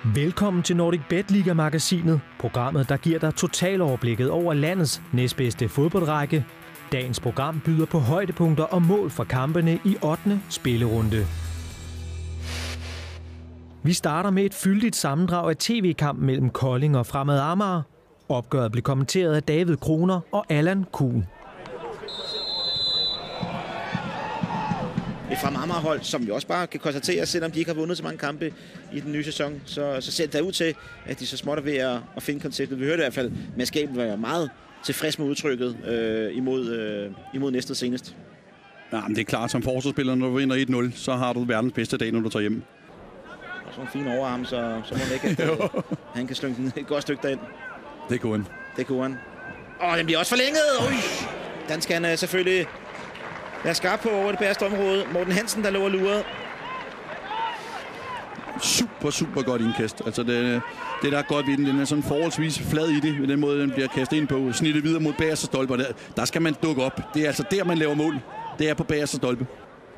Velkommen til Nordic Bet Liga-magasinet, programmet, der giver dig totaloverblikket over landets næstbedste fodboldrække. Dagens program byder på højdepunkter og mål for kampene i 8. spillerunde. Vi starter med et fyldigt sammendrag af tv-kampen mellem Kolding og Fremad Amager. Opgøret blev kommenteret af David Kroner og Allan Kuhn. Et Fremad Amager-hold, som vi også bare kan konstatere, selvom de ikke har vundet så mange kampe i den nye sæson, så ser det der ud til, at de så småt er ved at finde konceptet. Vi hørte i hvert fald, at mandskabet var meget tilfreds med udtrykket imod næste senest. Ja, men det er klart, som forsvarsspiller, når du vinder 1-0, så har du verdens bedste dag, når du tager hjem. Og sådan en fin overarm, så må man ikke, at han kan slynge den et godt stykke derind. Det kunne han. Det kunne han. Og den bliver også forlænget. Den skal han selvfølgelig være skarp på over det bedste område. Morten Hansen, der lå og lurede. Super godt indkast. Altså det der er godt ved den. Den er sådan forholdsvis flad i det, med den måde, den bliver kastet ind på. Snittet videre mod bagerste stolper. Der skal man dukke op. Det er altså der, man laver mål. Det er på bagerste stolpe.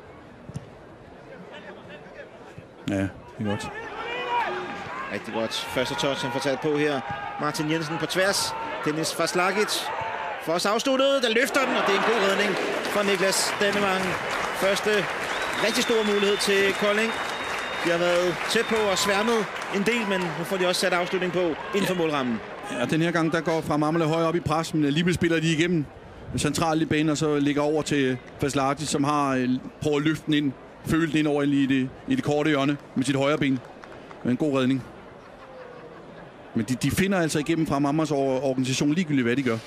Ja, det er godt. Rigtig godt. Første touch, han får taget på her. Martin Jensen på tværs. Dennis Faslagic får også afsluttet. Der løfter den, og det er en god redning fra Niklas Dannevang. Første rigtig stor mulighed til Kolding. De har været tæt på og sværmet en del, men nu får de også sat afslutning på inden for målrammen. Ja, den her gang der går fra Amager højere op i pres, men alligevel spiller de igennem centralt i banen, og så ligger over til Faslagic, som har prøvet at løfte den ind, føle den ind over i det korte hjørne med sit højre ben. Med en god redning. Men de finder altså igennem fra Amagers organisation ligegyldigt, hvad de gør.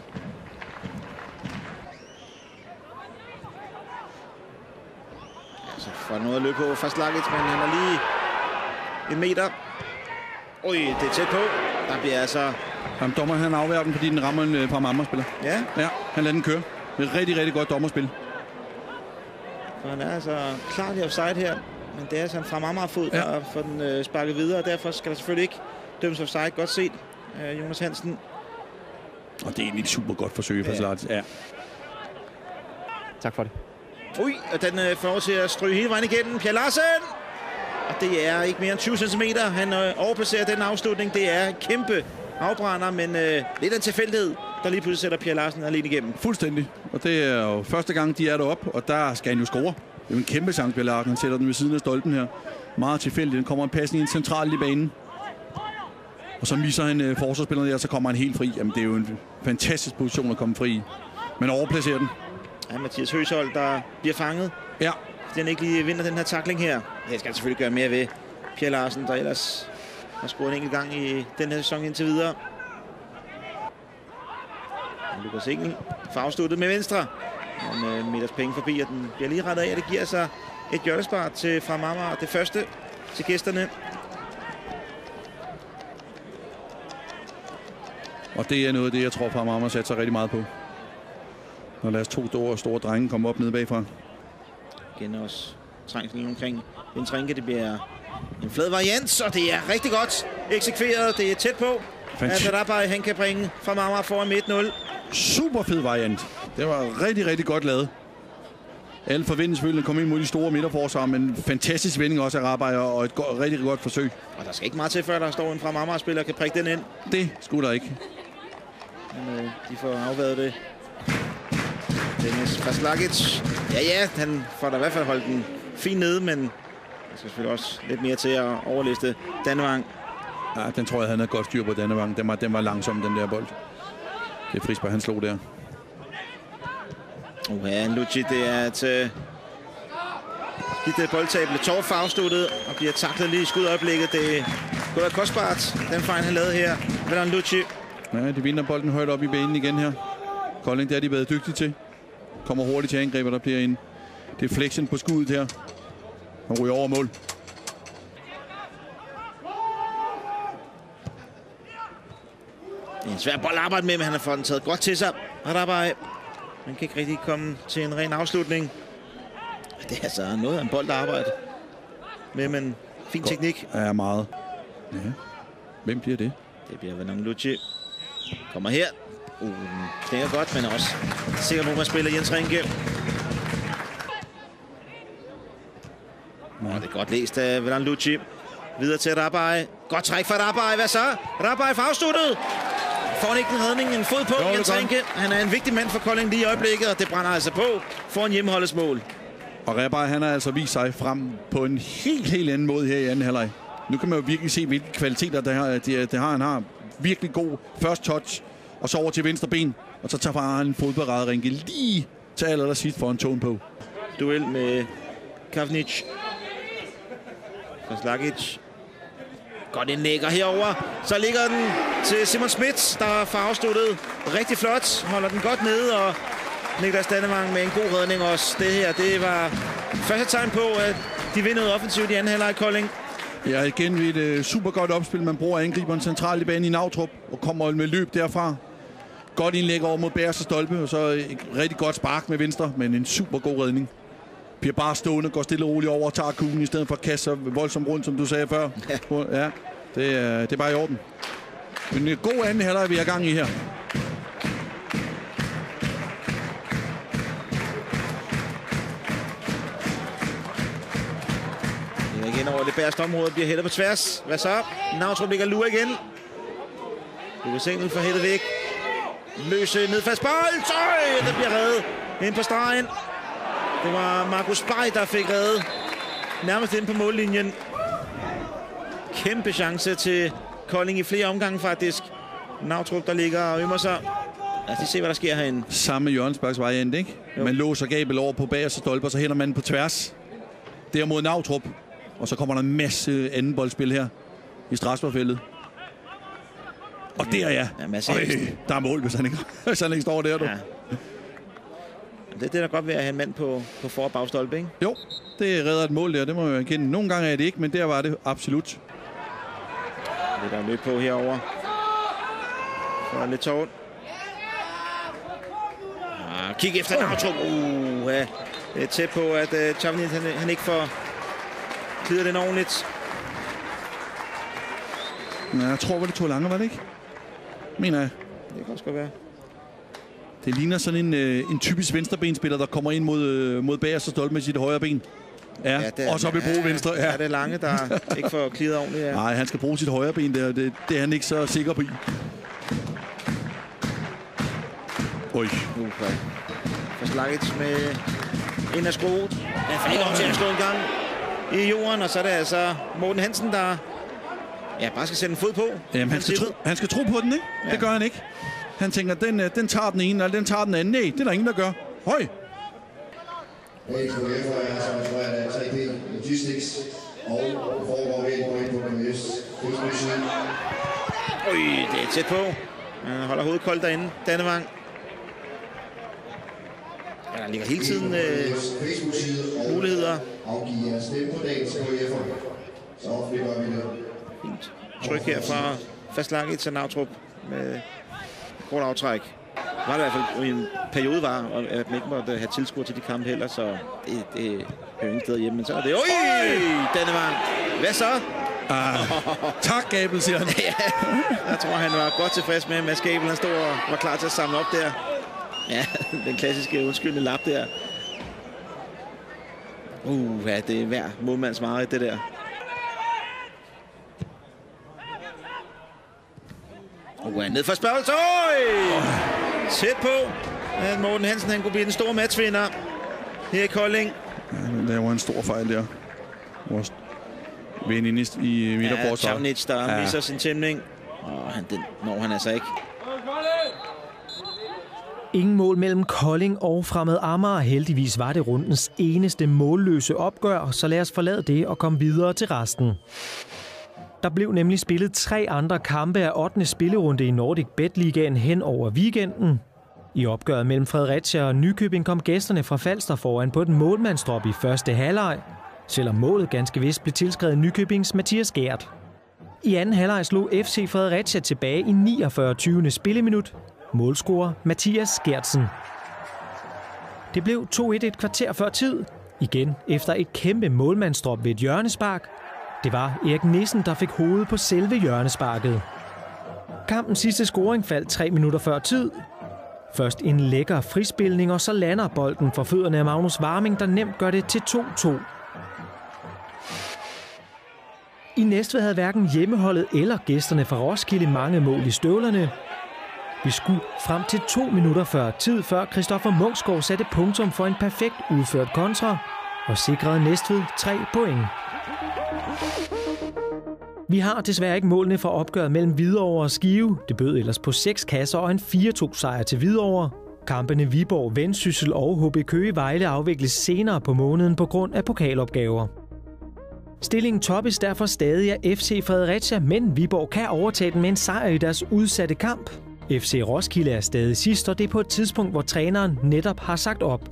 Så får noget at løbe på Faslagic, men han er lige en meter. Oj, det er tæt på. Der bliver altså... Jamen, dommer han afværger den, fordi den rammer en fra Amager-spiller. Ja? Ja, han lader den køre. Det er rigtig godt dommerspil. For han er altså klart i offside her. Men det er altså en fra Amager-fod, der får den sparket videre. Og derfor skal der selvfølgelig ikke dømmes offside. Godt set, Jonas Hansen. Og det er egentlig et super godt forsøg for Faslagic. Ja. Tak for det. Ui, og den får lov til at stryge hele vejen igennem. Pierre Larsen! Og det er ikke mere end 20 cm. Han overpasserer den afslutning. Det er kæmpe afbrænder, men lidt af en tilfældighed, der lige pludselig sætter Pierre Larsen alene igennem. Fuldstændig. Og det er jo første gang, de er deroppe, og der skal han jo score. Det er en kæmpe chance, Pierre Larsen. Han sætter den ved siden af stolpen her. Meget tilfældigt. Den kommer en pasning ind centralt i banen. Og så misser han forsvarsspilleren der, og så kommer han helt fri. Jamen, det er jo en fantastisk position at komme fri i. Men overplacerer den. Ja, Mathias Høshold, der bliver fanget. Ja. Fordi han ikke lige vinder den her tackling her. Det skal han selvfølgelig gøre mere ved. Pierre Larsen, der ellers har scoret en enkelt gang i den her sæson indtil videre. Lukas Engel får afsluttet med venstre. En meters penge forbi, og den bliver lige rettet af. Det giver sig et hjørnespar til Fremad Amager. Det første til gæsterne. Og det er noget af det, jeg tror, Fremad Amager satser rigtig meget på. Når deres to store drenge kommer op nede bagfra. Igen også trængsel omkring Ventrinke. Det bliver en flad variant, og det er rigtig godt eksekveret. Det er tæt på, at Rabai, han kan bringe Fremad Amager foran med 1-0. Super fed variant. Det var rigtig godt lavet. Alle forventede selvfølgelig at komme ind mod de store midterforsvar, men fantastisk vending også af Rabai, og et rigtig godt forsøg. Og der skal ikke meget til, før der står en Fremad Amager-spiller kan prikke den ind. Det skulle der ikke. Men de får afværet det. Dennis Faslagic. Ja, han får da i hvert fald holdt den fint nede, men der skal selvfølgelig også lidt mere til at overliste Dannevang. Ja, den tror jeg, han havde godt styr på, Dannevang. Den var langsom, den der bold. Det er Frisberg, han slog der. Ja, Lucci, det er et givet boldtab. Torf afsluttet og bliver taklet lige i skudøjeblikket. Det går da kostbart, den fejl, han lavede her. Velan Lucci. Ja, de vinder bolden højt op i banen igen her. Kolding, det har de været dygtige til. Kommer hurtigt til angreb, og der bliver en deflection på skuddet her. Og ryger over mål. Det er en svær bold at arbejde med, men han har fået den taget godt til sig. Rabai. Man kan ikke rigtig komme til en ren afslutning. Det er altså noget af en bold at arbejde med, men fin teknik. Ja, meget. Ja. Hvem bliver det? Det bliver Velan Lucci. Kommer her. Knækker godt, men også sikker på, at man spiller Jens Rinke. Ja. Det er godt læst af Velan Lucci. Videre til Rabai. Godt træk fra Rabai. Hvad så? Rabai får afsluttet. Får han ikke en redning, en fod på, Jens Renke. Han er en vigtig mand for Kolding lige i øjeblikket, og det brænder altså på for en hjemmeholdets mål. Og Rabai, han har altså vist sig frem på en helt anden måde her i anden halvleg. Nu kan man jo virkelig se, hvilke kvaliteter det har. Han har virkelig god first touch, og så over til venstre ben. Og så tager han en fodparade Renke lige til allersidst for en tone på. Duel med Kavnic. Faslagic. Godt indlægger herover. Så ligger den til Simon Schmidt, der får afsluttet rigtig flot. Holder den godt nede, og Niklas Dannevang med en god redning også. Det her, det var første tegn på, at de vinder noget offensivt i anden halvleg i Kolding. Ja, igen et super godt opspil. Man bruger angriberen centralt i banen i Nautrup og kommer med løb derfra. Godt indlæg over mod Bærs og stolpe, og så et rigtig godt spark med venstre, men en super god redning. Bliver bare stående, går stille og roligt over og tager kuglen, i stedet for at kaste sig voldsomt rundt, som du sagde før. Ja, det er bare i orden. Men en god anden halvleg, vi er gang i her. Igen over det bærste område, bliver hættet på tværs. Hvad så? Nautrup ligger lure igen. Lukas Engel får hættet væk. Løse nedfast bold. Det bliver reddet ind på stregen. Det var Markus Bay, der fik reddet nærmest ind på mållinjen. Kæmpe chance til Kolding i flere omgange faktisk. Nautrup, der ligger og ømmer sig. Lad os se, hvad der sker herinde. Samme Jørgensbergs variant, ikke? Jo. Man låser Gabel over på bagerste stolpe, og så hænder man på tværs. Der mod Nautrup. Og så kommer der en masse anden boldspil her i Strasbourg-feltet. Og der der er mål, hvis han ikke står der, du. Ja. Det er da godt ved at have en mand på for- og bagstolpe, ikke? Jo, det redder et mål der, det må jeg erkende. Nogle gange er det ikke, men der var det absolut. Det er der løb på herover. Så lidt tårn. Kig efter Nautrup. Ja. Det er tæt på, at Chavnit han ikke får tider den ordentligt. Ja, jeg tror, det 2 lange, var det ikke? Mener jeg. Det kan også godt være. Det ligner sådan en typisk venstrebenspiller, der kommer ind mod bagerste stolpe med sit højre ben. Ja, og så vil bruge venstre. Ja, det er Lange, der ikke får klidret ordentligt. Ja. Nej, han skal bruge sit højre ben der. Det er han ikke så sikker på. Oj. Okay. Faslagic med ind af skruet. Han får ikke lov til at slå en gang i jorden, og så er det altså Morten Hansen, der bare skal sætte en fod på. Jamen, han skal tro på den, ikke? Ja. Det gør han ikke. Han tænker, den tager den ene, eller den tager den anden. Nej, det er der ingen, der gør. Høj! Det er tæt på. Han holder hovedet koldt derinde. Dannevang. Ja, der ligger hele tiden muligheder. Fint tryk her fra Faslagic til Nautrup med kort aftræk. Det var det i hvert fald i en periode, at man ikke måtte have tilskuer til de kampe heller, så det hører ingen sted hjemme. Men så er det... Dannevang! Hvad så? Tak, Gabel, siger han. Ja, jeg tror, han var godt tilfreds med, at Mads Gabel han stod og var klar til at samle op der. Ja, den klassiske undskyldende lap der. Det er hver målmands mareridt, det der. Ned for spørgelse. Tæt på, at Morten Hansen han kunne blive den store matchvinder her i Kolding. Han laver en stor fejl der. Vores ven inde i midterforsvaret. Ja, Chavnit, der misser sin tæmning. Den når han altså ikke. Ingen mål mellem Kolding og Fremad Amager. Heldigvis var det rundens eneste målløse opgør, så lad os forlade det og komme videre til resten. Der blev nemlig spillet 3 andre kampe af 8. spillerunde i Nordic Bet Ligaen hen over weekenden. I opgøret mellem Fredericia og Nykøbing kom gæsterne fra Falster foran på et målmandsdrop i første halvleg, selvom målet ganske vist blev tilskrevet Nykøbings Mathias Gert. I anden halvleg slog FC Fredericia tilbage i 49. 20. spilleminut. Målscorer Mathias Gertsen. Det blev 2-1 et kvarter før tid. Igen efter et kæmpe målmandsdrop ved et hjørnespark. Det var Erik Nissen, der fik hovedet på selve hjørnesparket. Kampens sidste scoring faldt 3 minutter før tid. Først en lækker frispilning, og så lander bolden for fødderne af Magnus Warming, der nemt gør det til 2-2. I Næstved havde hverken hjemmeholdet eller gæsterne fra Roskilde mange mål i støvlerne. Vi skulle frem til 2 minutter før tid, før Christoffer Munksgaard satte punktum for en perfekt udført kontra og sikrede Næstved 3 point. Vi har desværre ikke målene fra opgøret mellem Hvidovre og Skive. Det bød ellers på 6 kasser og en 4-2 sejr til Hvidovre. Kampene Viborg, Vendsyssel og HB Køge Vejle afvikles senere på måneden på grund af pokalopgaver. Stillingen toppes derfor stadig af FC Fredericia, men Viborg kan overtage den med en sejr i deres udsatte kamp. FC Roskilde er stadig sidst, og det er på et tidspunkt, hvor træneren netop har sagt op.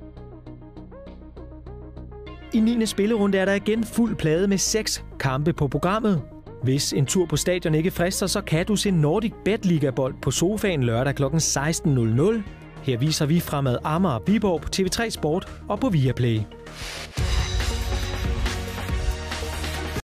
I 9. spillerunde er der igen fuld plade med 6 kampe på programmet. Hvis en tur på stadion ikke frister, så kan du se Nordic Bet Liga-bold på sofaen lørdag kl. 16.00. Her viser vi Fremad Amager Viborg på TV3 Sport og på Viaplay.